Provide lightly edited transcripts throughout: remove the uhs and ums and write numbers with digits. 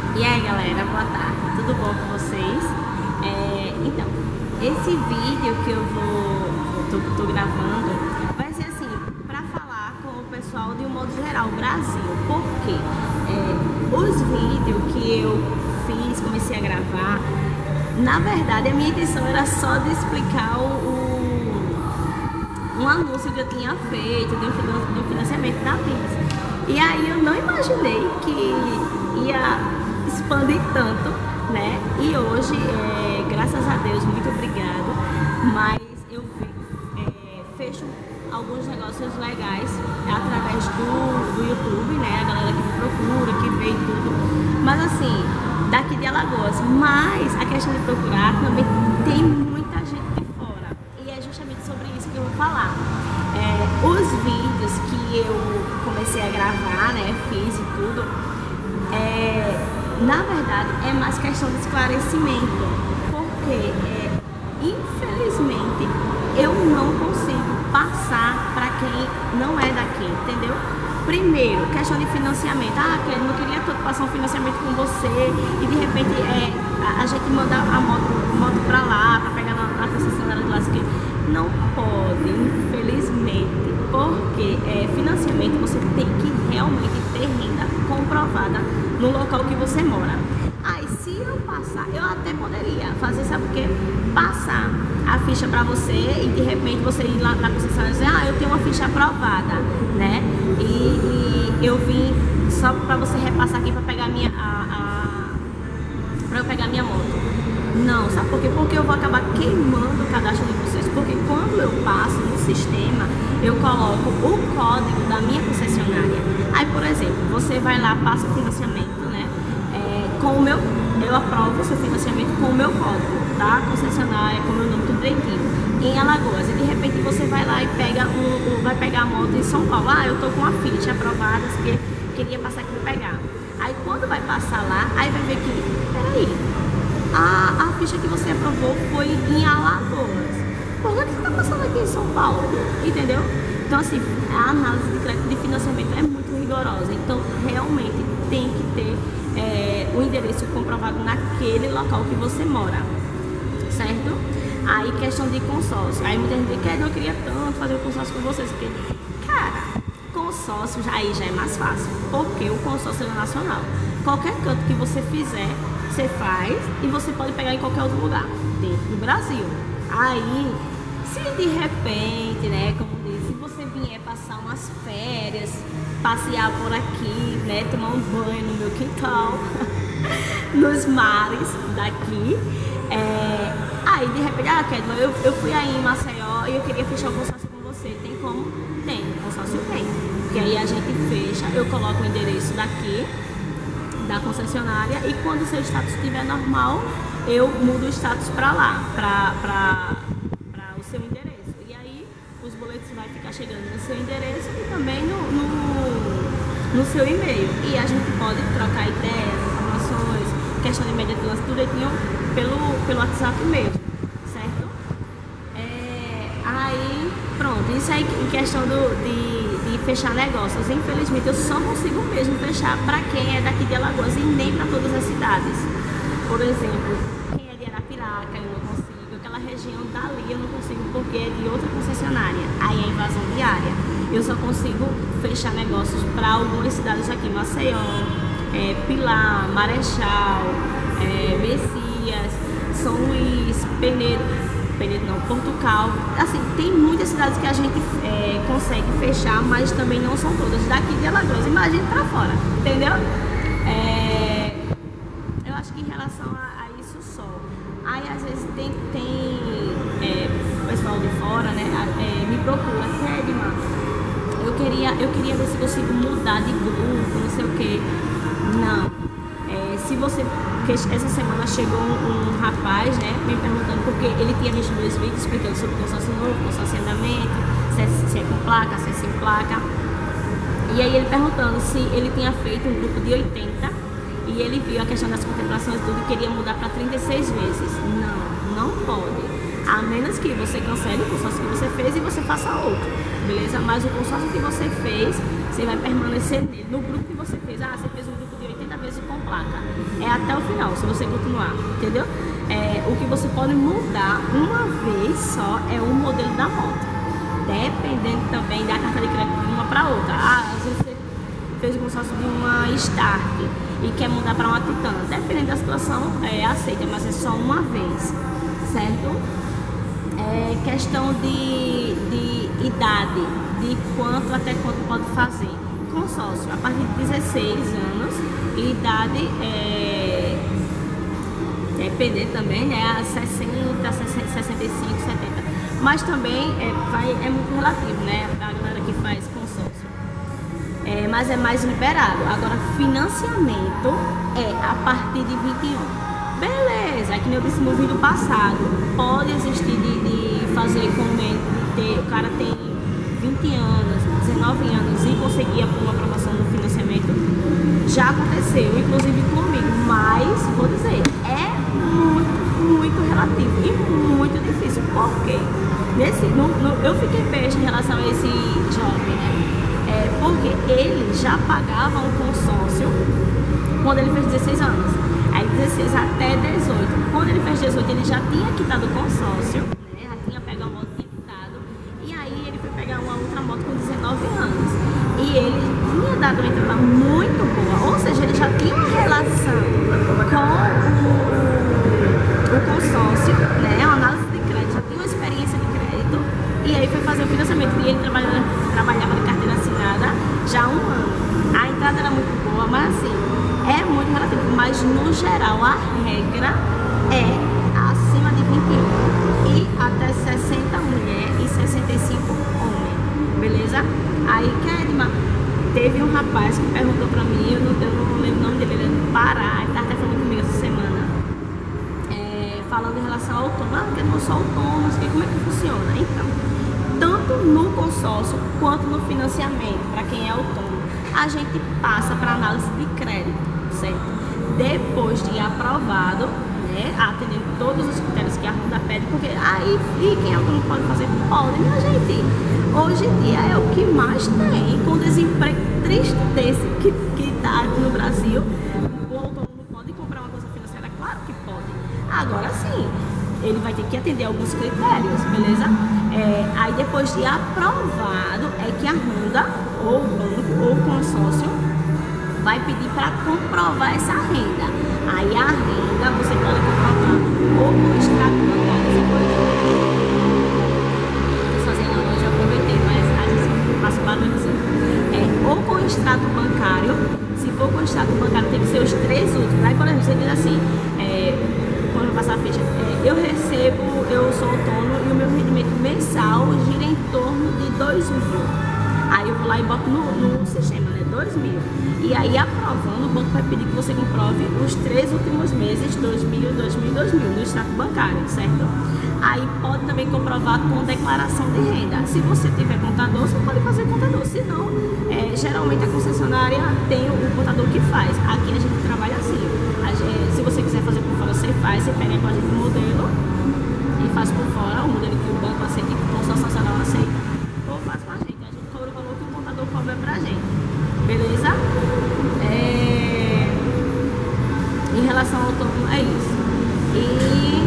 E aí galera, boa tarde, tudo bom com vocês? Então, esse vídeo que eu tô gravando vai ser assim, pra falar com o pessoal de um modo geral, Brasil. Porque os vídeos que eu fiz, comecei a gravar, na verdade a minha intenção era só de explicar um anúncio que eu tinha feito do financiamento da Pix. E aí eu não imaginei que ia expandir tanto, né? E hoje, graças a Deus, muito obrigado, mas eu fecho alguns negócios legais através do YouTube, né? A galera que me procura, que vê tudo, mas assim, daqui de Alagoas. Mas a questão de procurar também tem muita gente de fora, e é justamente sobre isso que eu vou falar. Os vídeos que eu comecei a gravar, né, fiz e tudo, na verdade é mais questão de esclarecimento, porque infelizmente eu não consigo passar para quem não é daqui, entendeu? Primeiro, questão de financiamento. Eu não queria tanto passar um financiamento com você e de repente a gente manda a moto para lá, para pegar na concessionária de lá, que não pode, infelizmente, porque financiamento você tem que realmente ter renda comprovada no local que você mora. Aí se eu passar, eu até poderia fazer, sabe o quê? Passar a ficha pra você e de repente você ir lá na concessionária e dizer, eu tenho uma ficha aprovada, né? E eu vim só pra você repassar aqui pra pegar pra eu pegar minha moto. Não, sabe por quê? Porque eu vou acabar queimando o cadastro de vocês. Porque quando eu passo no sistema, eu coloco o código da minha concessionária. Aí, por exemplo, você vai lá, passa o financiamento, né? Eu aprovo o seu financiamento com o meu código da concessionária, com o meu nome, tudo direitinho, em Alagoas. E de repente você vai lá e vai pegar a moto em São Paulo. Eu tô com uma ficha aprovada, que queria passar aqui pra pegar. Aí quando vai passar lá, aí vai ver que, peraí, a ficha que você aprovou foi em Alagoas. Por que você tá passando aqui em São Paulo? Entendeu? Então assim, a análise de crédito de financiamento é muito rigorosa. Então realmente tem que ter o endereço comprovado naquele local que você mora, certo? Aí questão de consórcio. Aí muita gente diz que eu queria tanto fazer o consórcio com vocês, porque, cara, consórcio aí já é mais fácil, porque o consórcio é nacional. Qualquer canto que você fizer, você faz e você pode pegar em qualquer outro lugar dentro do Brasil. Aí, se de repente, né, como diz, se você vier passar umas férias, passear por aqui, né, tomar um banho no meu quintal, nos mares daqui, aí de repente, Kedma, eu fui aí em Maceió e eu queria fechar o consórcio com você. Tem como? Tem, o consórcio tem. Porque aí a gente fecha, eu coloco o endereço daqui, da concessionária, e quando o seu status estiver normal, eu mudo o status para lá, para o seu endereço. E aí os boletos vai ficar chegando no seu endereço e também no seu e-mail. E a gente pode trocar ideias, informações, questão de média de lance, tudo pelo WhatsApp mesmo, certo? Aí, pronto, isso aí em questão de fechar negócios. Infelizmente eu só consigo mesmo fechar para quem é daqui de Alagoas e nem para todas as cidades. Por exemplo, quem é de Arapiraca eu não consigo, aquela região dali eu não consigo porque é de outra concessionária, aí é invasão diária. Eu só consigo fechar negócios para algumas cidades aqui, Maceió, Pilar, Marechal, Messias, São Luís, Penedo não, Portugal. Assim, tem muitas cidades que a gente consegue fechar, mas também não são todas daqui de Alagoas. Imagina pra fora, entendeu? Eu acho que em relação a isso só. Aí às vezes tem pessoal de fora, né, me procura, Kedma, eu queria ver se consigo mudar de grupo, não sei o que. Não. Se você... Essa semana chegou um rapaz, né, me perguntando, porque ele tinha visto meus vídeos explicando sobre consórcio novo, consórcio em andamento, se é com placa, se é sem placa. E aí ele perguntando se ele tinha feito um grupo de 80 e ele viu a questão das contemplações e tudo e queria mudar para 36 vezes. Não pode. A menos que você cancele o consórcio que você fez e você faça outro, beleza? Mas o consórcio que você fez, você vai permanecer nele. No grupo que você fez, você fez um grupo de 80 vezes com placa. É até o final, se você continuar, entendeu? O que você pode mudar uma vez só é o modelo da moto, dependendo também da carta de crédito de uma para outra. Às vezes você fez o consórcio de uma Start e quer mudar para uma Titan, dependendo da situação, aceita, mas é só uma vez, certo? Questão de idade, de quanto até quanto pode fazer. Consórcio, a partir de 16 anos, e idade depender também, né, a 60, 65, 70. Mas também é muito relativo, né, a galera que faz consórcio. Mas é mais liberado. Agora, financiamento é a partir de 21. Beleza, é que nem eu disse no vídeo passado, pode existir de fazer com o cara tem 20 anos, 19 anos e conseguir uma aprovação no financiamento. Já aconteceu, inclusive comigo, mas vou dizer, é muito relativo e muito difícil. Por quê? Eu fiquei besta em relação a esse jovem, né? Porque ele já pagava um consórcio quando ele fez 16 anos. Aí 16 até 18. Quando ele fez 18, ele já tinha quitado o consórcio, né? Já tinha pegado uma moto, tinha quitado. E aí ele foi pegar uma outra moto com 19 anos. E ele tinha dado uma entrada muito boa. Ou seja, ele já tinha uma relação com o consórcio, né? Uma análise de crédito, já tinha uma experiência de crédito. E aí foi fazer o financiamento. E ele trabalhava de carteira assinada já há um ano. A entrada era muito boa, mas assim, é muito relativo, mas no geral a regra é acima de 21 e até 60 mulher e 65 homem, beleza? Aí, Kedma, teve um rapaz que perguntou pra mim, eu não lembro o nome dele, ele é do Pará, ele tá até falando comigo essa semana, falando em relação ao autônomo, porque eu não sou autônomo, como é que funciona? Então, tanto no consórcio quanto no financiamento, para quem é autônomo, a gente passa para análise de crédito, certo? Depois de aprovado, né, atendendo todos os critérios que a Honda pede, porque aí quem é autônomo pode fazer? Pode, minha gente. Hoje em dia é o que mais tem, com desemprego triste desse que tá no Brasil. O autônomo pode comprar uma coisa financeira? Claro que pode. Agora sim, ele vai ter que atender alguns critérios, beleza? Aí depois de aprovado é que a Honda, ou o banco, ou o consórcio, vai pedir para comprovar essa renda. Aí a renda você pode comprovar ou no extrato bancário. Estou fazendo hoje, eu aproveitei, mas às vezes eu faço barulho. Ou com extrato bancário. Se for com extrato bancário, tem que ser os 3 últimos. Aí, por exemplo, você diz assim, quando eu passar a ficha, eu sou autônomo e o meu rendimento mensal gira em torno de 2 mil. Aí eu vou lá e boto no sistema, né, 2.000. E aí, aprovando, o banco vai pedir que você comprove os 3 últimos meses, 2.000, 2.000, 2.000, no extrato bancário, certo? Aí pode também comprovar com declaração de renda. Se você tiver contador, você pode fazer contador. Se não, geralmente a concessionária tem o contador que faz. Aqui a gente trabalha assim. Se você quiser fazer por fora, você faz, você pega com a gente o modelo e faz por fora, o modelo que o banco aceita e que o consórcio nacional aceita, ou faz com a gente. A gente cobra o valor que o contador cobra pra gente. Beleza? Em relação ao autônomo, é isso. E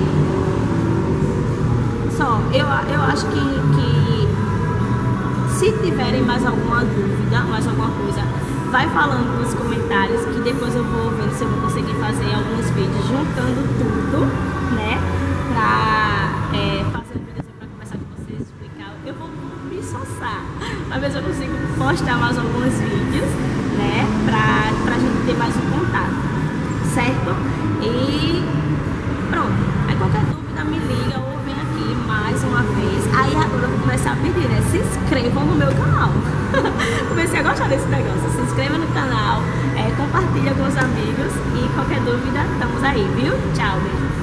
só, eu acho que se tiverem mais alguma dúvida, mais alguma coisa, vai falando nos comentários, que depois eu vou vendo se eu vou conseguir fazer alguns vídeos juntando tudo, né? Pra fazer um vídeo pra conversar com vocês, explicar. Eu vou me esforçar pra ver se eu consigo postar mais alguns vídeos, né? Pra gente ter mais um contato, certo? E pronto. Aí qualquer dúvida me liga ou vem aqui mais uma vez. Aí agora eu vou começar a pedir, né? Se inscrevam no meu canal. Comecei a gostar desse negócio. Se inscreva no canal, compartilha com os amigos e qualquer dúvida, estamos aí, viu? Tchau, beijo.